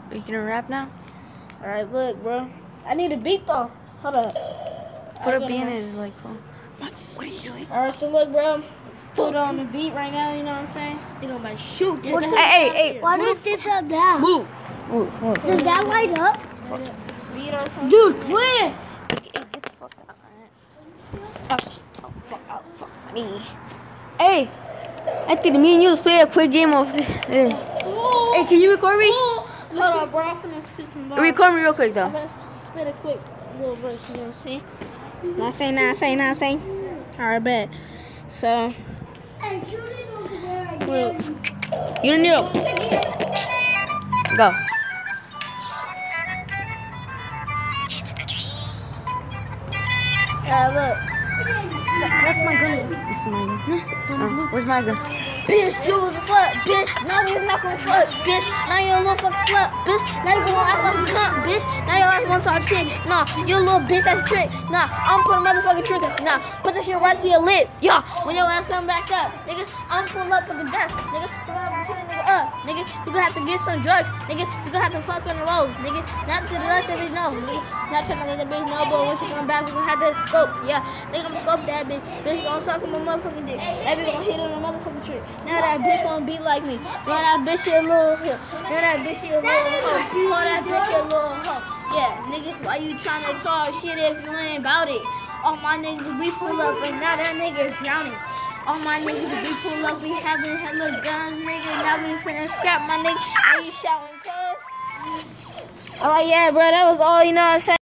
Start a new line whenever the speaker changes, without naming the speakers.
Are you gonna rap now?
Alright, look, bro. I need a beat though. Hold up.
Put a beat in his like phone. What are you doing?
Alright, so look, bro. Put on the beat right now, you know what I'm saying? They gonna about to shoot.
Hey.
Why does this up down?
Move.
Does that light up?
Beat or something?
Dude, where?
Get the fuck out, fuck me. Hey, Anthony, me and you, let's play a quick game of this. Hey, can you record me?
Hold on, bro. I'm finna spit some bars.
Record me real quick, though.
I'm gonna spit a quick little verse, you know what I'm saying? Not saying. Alright, bet. So,
Hey, shoot it over there
look.
again.
You don't need to. Go.
Look. That's my gun.
This is my gun. Where's my gun?
Bitch, you was a slut, bitch. Now you're not gonna slut, bitch. Now you're a little fucking slut, bitch. Now you're gonna act like a cunt, bitch. Now you're like one talk shit. Nah, you're a little bitch, that's a trick. Nah, I'm putting a motherfucking trick. Nah, put this shit right to your lip. Yeah, when your ass come back up, nigga, I'm pulling up with the desk, nigga. You gonna have to put a nigga up, nigga. You gonna have to get some drugs, nigga. You gonna have to fuck on the road, nigga. Not to let the bitch know, nigga. Not to let the bitch know, but when she come back, we gonna have that scope. Yeah, they gonna scope that bitch. Bitch gonna suck on my motherfucking dick. That bitch gonna hit on a motherfucking trick. Now that bitch wanna be like me. Now that bitch she a little hoe. Now that bitch she a little hoe. Now that bitch she a little hoe. Yeah, niggas, why you tryna talk shit if you ain't about it? All my niggas, we pull up and now that nigga is drowning. All my niggas, we pull up, we having hella guns, nigga. Now we finna scrap my nigga. Are you shouting cuz? Alright, yeah, bro, that was all, you know what I'm saying?